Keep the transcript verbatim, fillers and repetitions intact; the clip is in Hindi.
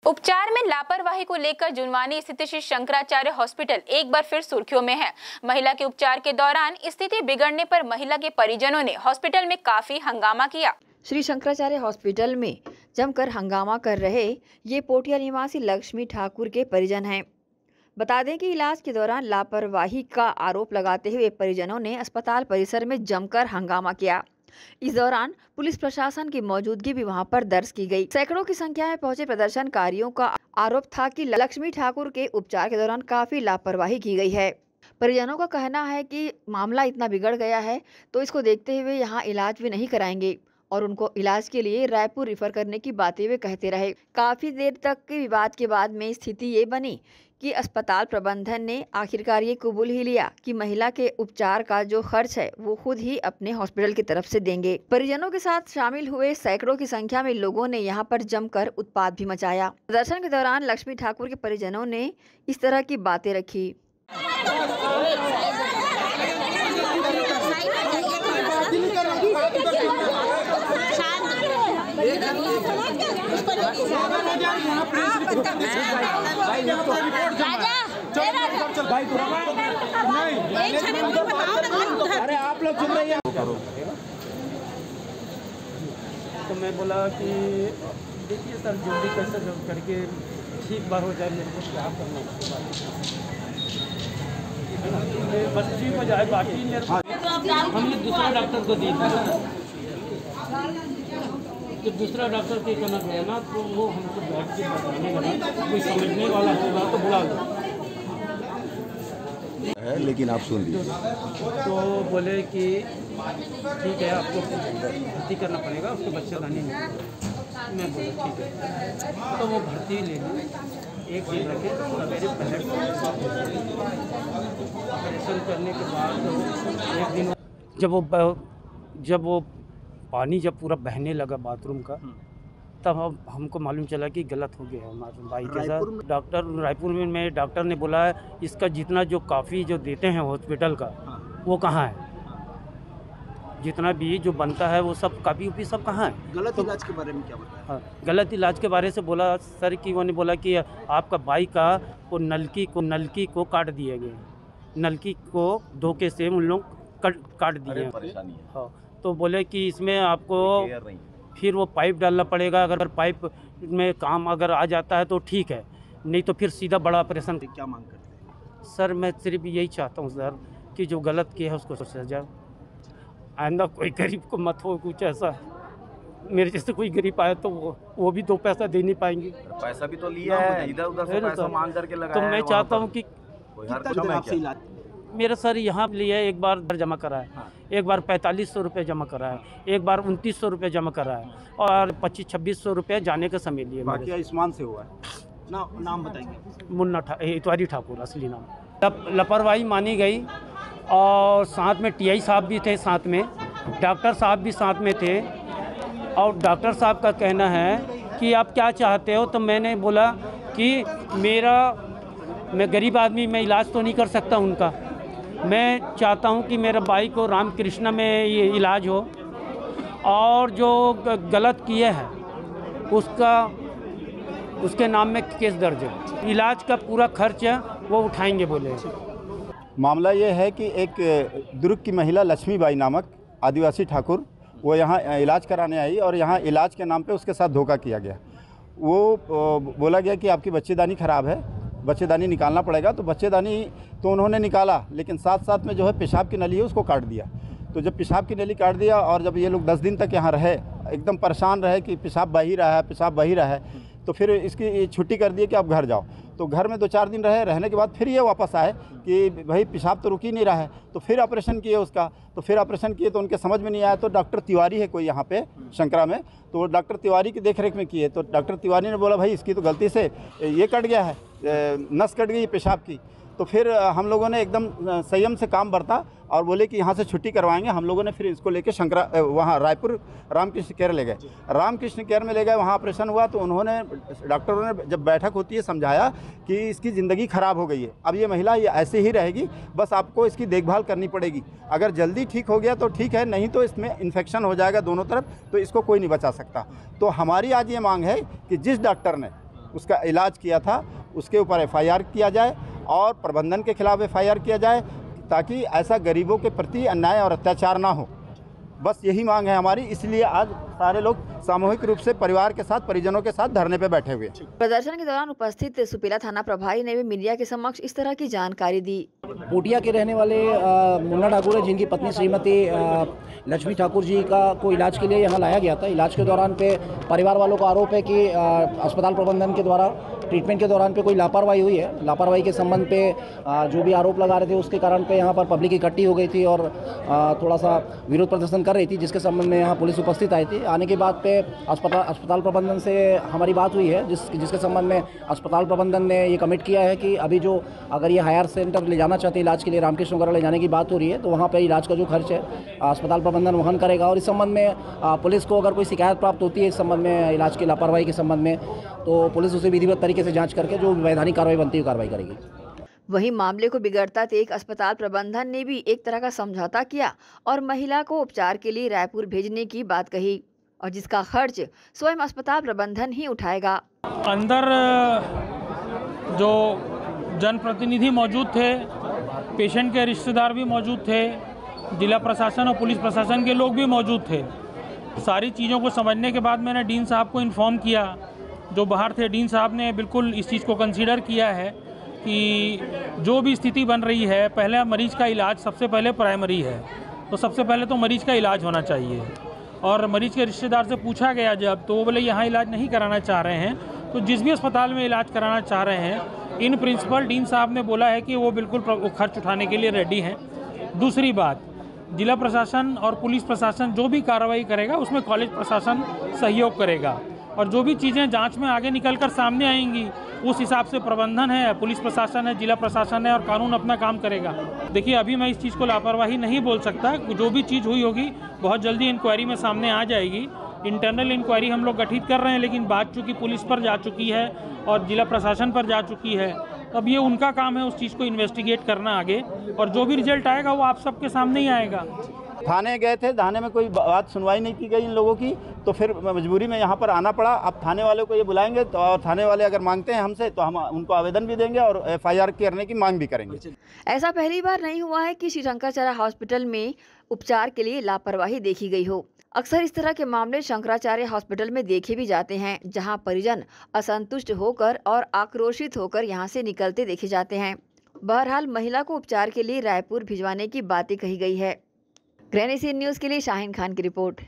उपचार में लापरवाही को लेकर जुनवानी स्थित श्री शंकराचार्य हॉस्पिटल एक बार फिर सुर्खियों में है। महिला के उपचार के दौरान स्थिति बिगड़ने पर महिला के परिजनों ने हॉस्पिटल में काफी हंगामा किया। श्री शंकराचार्य हॉस्पिटल में जमकर हंगामा कर रहे ये पोटिया निवासी लक्ष्मी ठाकुर के परिजन हैं। बता दें कि इलाज के दौरान लापरवाही का आरोप लगाते हुए परिजनों ने अस्पताल परिसर में जमकर हंगामा किया। इस दौरान पुलिस प्रशासन की मौजूदगी भी वहां पर दर्ज की गई। सैकड़ों की संख्या में पहुंचे प्रदर्शनकारियों का आरोप था कि लक्ष्मी ठाकुर के उपचार के दौरान काफी लापरवाही की गई है। परिजनों का कहना है कि मामला इतना बिगड़ गया है तो इसको देखते हुए यहाँ इलाज भी नहीं कराएंगे और उनको इलाज के लिए रायपुर रिफर करने की बातें वे कहते रहे। काफी देर तक के विवाद के बाद में स्थिति ये बनी कि अस्पताल प्रबंधन ने आखिरकार ये कबूल ही लिया कि महिला के उपचार का जो खर्च है वो खुद ही अपने हॉस्पिटल की तरफ से देंगे। परिजनों के साथ शामिल हुए सैकड़ों की संख्या में लोगों ने यहाँ पर जमकर उत्पात भी मचाया। प्रदर्शन के दौरान लक्ष्मी ठाकुर के परिजनों ने इस तरह की बातें रखी। अरे आप लोग सुन रहे हैं। तो मैं बोला कि देखिए सर जो भी कैसे करके ठीक बार हो जाए मेरे को क्या करना है बस ठीक हो जाए। बाकी हमने दूसरा डॉक्टर को दी तो दूसरा डॉक्टर के कहना गया ना तो वो हमको बैठ के बताने लगा कोई समझने वाला होगा तो बुला लो है, लेकिन आप सुन लीजिए। तो बोले कि ठीक है आपको भर्ती करना पड़ेगा उसके बच्चेदानी में। मैं बोला ठीक है तो वो भर्ती ले ली। एक दिन रखे मेरे पहले ऑपरेशन करने के बाद एक दिन जब वो जब वो पानी जब पूरा बहने लगा बाथरूम का तब हम हमको मालूम चला कि गलत हो गया है हमारे भाई के साथ। डॉक्टर रायपुर में मैं डॉक्टर ने बोला है इसका जितना जो काफ़ी जो देते हैं हॉस्पिटल का वो कहाँ है, जितना भी जो बनता है वो सब काफ़ी उपी सब कहाँ है। गलत तो, इलाज के बारे में क्या बताया? हाँ गलत इलाज के बारे से बोला सर कि उन्होंने बोला कि आपका भाई का वो नलकी को नलकी को काट दिए गए, नलकी को धोखे से उन लोग कट काट दिए हैं। हाँ तो बोले कि इसमें आपको फिर वो पाइप डालना पड़ेगा, अगर पाइप में काम अगर आ जाता है तो ठीक है, नहीं तो फिर सीधा बड़ा ऑपरेशन। क्या मांग करते हैं? सर मैं सिर्फ यही चाहता हूँ सर कि जो गलत किया है उसको सजा, आइंदा कोई गरीब को मत हो कुछ ऐसा। मेरे जैसे कोई गरीब आया तो वो वो भी दो पैसा दे नहीं पाएंगे। पैसा भी तो लिया है, इधर उधर से पैसा मांग करके लगाया तो मैं चाहता हूँ कि मेरा सर यहाँ लिए एक बार जमा करा है, हाँ। एक बार पैंतालीस सौ रुपये जमा करा है, एक बार उनतीस सौ रुपये जमा करा है और पच्चीस छब्बीस सौ रुपये जाने का समय लिए। बाकी आयुष्मान से हुआ है ना, नाम बताएंगे? मुन्ना ठा इतवारी ठाकुर असली नाम। लप, लापरवाही मानी गई और साथ में टीआई साहब भी थे, साथ में डॉक्टर साहब भी साथ में थे और डॉक्टर साहब का कहना है कि आप क्या चाहते हो। तो मैंने बोला कि मेरा मैं गरीब आदमी, मैं इलाज तो नहीं कर सकता उनका, मैं चाहता हूं कि मेरे भाई को रामकृष्ण में ये इलाज हो और जो गलत किए हैं उसका उसके नाम में केस दर्ज है, इलाज का पूरा खर्च है वो उठाएंगे बोले। मामला ये है कि एक दुर्ग की महिला लक्ष्मीबाई नामक आदिवासी ठाकुर वो यहाँ इलाज कराने आई और यहाँ इलाज के नाम पे उसके साथ धोखा किया गया। वो बोला गया कि आपकी बच्चेदानी ख़राब है, बच्चेदानी निकालना पड़ेगा। तो बच्चेदानी तो उन्होंने निकाला, लेकिन साथ साथ में जो है पेशाब की नली है उसको काट दिया। तो जब पेशाब की नली काट दिया और जब ये लोग दस दिन तक यहाँ रहे, एकदम परेशान रहे कि पेशाब बह ही रहा है पेशाब बह ही रहा है, तो फिर इसकी छुट्टी कर दी कि आप घर जाओ। तो घर में दो चार दिन रहे, रहने के बाद फिर ये वापस आए कि भाई पेशाब तो रुक ही नहीं रहा है। तो फिर ऑपरेशन किए उसका, तो फिर ऑपरेशन किए तो उनके समझ में नहीं आया। तो डॉक्टर तिवारी है कोई यहाँ पे शंकरा में, तो डॉक्टर तिवारी की देखरेख में किए। तो डॉक्टर तिवारी ने बोला भाई इसकी तो गलती से ये कट गया है, नस कट गई पेशाब की। तो फिर हम लोगों ने एकदम संयम से काम बरता और बोले कि यहाँ से छुट्टी करवाएंगे। हम लोगों ने फिर इसको लेके शंकरा वहाँ रायपुर रामकृष्ण केयर ले गए। रामकृष्ण केयर में ले गए, वहाँ ऑपरेशन हुआ। तो उन्होंने डॉक्टरों ने जब बैठक होती है समझाया कि इसकी ज़िंदगी ख़राब हो गई है, अब ये महिला ये ऐसे ही रहेगी, बस आपको इसकी देखभाल करनी पड़ेगी। अगर जल्दी ठीक हो गया तो ठीक है, नहीं तो इसमें इन्फेक्शन हो जाएगा दोनों तरफ, तो इसको कोई नहीं बचा सकता। तो हमारी आज ये मांग है कि जिस डॉक्टर ने उसका इलाज किया था उसके ऊपर एफ आई आर किया जाए और प्रबंधन के खिलाफ एफ आई आर किया जाए, ताकि ऐसा गरीबों के प्रति अन्याय और अत्याचार ना हो। बस यही मांग है हमारी, इसलिए आज सारे लोग सामूहिक रूप से परिवार के साथ, परिजनों के साथ धरने पे बैठे हुए। प्रदर्शन के दौरान उपस्थित सुपेला थाना प्रभारी ने भी मीडिया के समक्ष इस तरह की जानकारी दी। पोटिया के रहने वाले आ, मुन्ना ठाकुर है, जिनकी पत्नी श्रीमती लक्ष्मी ठाकुर जी का को इलाज के लिए यहाँ लाया गया था। इलाज के दौरान पे परिवार वालों का आरोप है कि आ, अस्पताल प्रबंधन के द्वारा ट्रीटमेंट के दौरान पे कोई लापरवाही हुई है। लापरवाही के संबंध पे आ, जो भी आरोप लगा रहे थे उसके कारण पे यहाँ पर पब्लिक इकट्ठी हो गई थी और आ, थोड़ा सा विरोध प्रदर्शन कर रही थी, जिसके संबंध में यहाँ पुलिस उपस्थित आई थी। आने के बाद पे अस्पताल अस्पताल प्रबंधन से हमारी बात हुई है, जिस जिसके संबंध में अस्पताल प्रबंधन ने ये कमिट किया है कि अभी जो अगर ये हायर सेंटर ले जाना चाहते हैं इलाज के लिए, रामकृष्ण वगैरह ले जाने की बात हो रही है, तो वहाँ पर इलाज का जो खर्च है अस्पताल प्रबंधन वहन करेगा। और इस संबंध में पुलिस को अगर कोई शिकायत प्राप्त होती है इस संबंध में, इलाज की लापरवाही के संबंध में, तो पुलिस उसे विधिवत तरीके से जाँच करके जो वैधानिक कार्रवाई बनती है कार्रवाई करेगी। वहीं मामले को बिगड़ता देख अस्पताल प्रबंधन ने भी एक तरह का समझौता किया और महिला को उपचार के लिए रायपुर भेजने की बात कही, और जिसका खर्च स्वयं अस्पताल प्रबंधन ही उठाएगा। अंदर जो जनप्रतिनिधि मौजूद थे, पेशेंट के रिश्तेदार भी मौजूद थे, जिला प्रशासन और पुलिस प्रशासन के लोग भी मौजूद थे। सारी चीज़ों को समझने के बाद मैंने डीन साहब को इन्फॉर्म किया, जो बाहर थे। डीन साहब ने बिल्कुल इस चीज़ को कंसीडर किया है कि जो भी स्थिति बन रही है, पहले मरीज़ का इलाज सबसे पहले प्राइमरी है, तो सबसे पहले तो मरीज़ का इलाज होना चाहिए। और मरीज़ के रिश्तेदार से पूछा गया जब, तो वो बोले यहाँ इलाज नहीं कराना चाह रहे हैं, तो जिस भी अस्पताल में इलाज कराना चाह रहे हैं, इन प्रिंसिपल डीन साहब ने बोला है कि वो बिल्कुल खर्च उठाने के लिए रेडी हैं। दूसरी बात, जिला प्रशासन और पुलिस प्रशासन जो भी कार्रवाई करेगा उसमें कॉलेज प्रशासन सहयोग करेगा, और जो भी चीज़ें जांच में आगे निकलकर सामने आएंगी उस हिसाब से प्रबंधन है, पुलिस प्रशासन है, जिला प्रशासन है और कानून अपना काम करेगा। देखिए, अभी मैं इस चीज़ को लापरवाही नहीं बोल सकता। जो भी चीज़ हुई होगी बहुत जल्दी इंक्वायरी में सामने आ जाएगी। इंटरनल इंक्वायरी हम लोग गठित कर रहे हैं, लेकिन बात चूँकि पुलिस पर जा चुकी है और जिला प्रशासन पर जा चुकी है, अब ये उनका काम है उस चीज़ को इन्वेस्टिगेट करना आगे, और जो भी रिजल्ट आएगा वो आप सबके सामने ही आएगा। थाने गए थे, थाने में कोई बात सुनवाई नहीं की गई इन लोगों की, तो फिर मजबूरी में यहाँ पर आना पड़ा। अब थाने वाले को ये बुलाएंगे तो, और थाने वाले अगर मांगते हैं हमसे तो हम उनको आवेदन भी देंगे और एफ आई आर करने की मांग भी करेंगे। ऐसा पहली बार नहीं हुआ है कि श्री शंकराचार्य हॉस्पिटल में उपचार के लिए लापरवाही देखी गई हो। अक्सर इस तरह के मामले शंकराचार्य हॉस्पिटल में देखे भी जाते हैं, जहां परिजन असंतुष्ट होकर और आक्रोशित होकर यहां से निकलते देखे जाते हैं। बहरहाल महिला को उपचार के लिए रायपुर भिजवाने की बातें कही गई है। ग्रैंड एशियन न्यूज़ के लिए शाहीन खान की रिपोर्ट।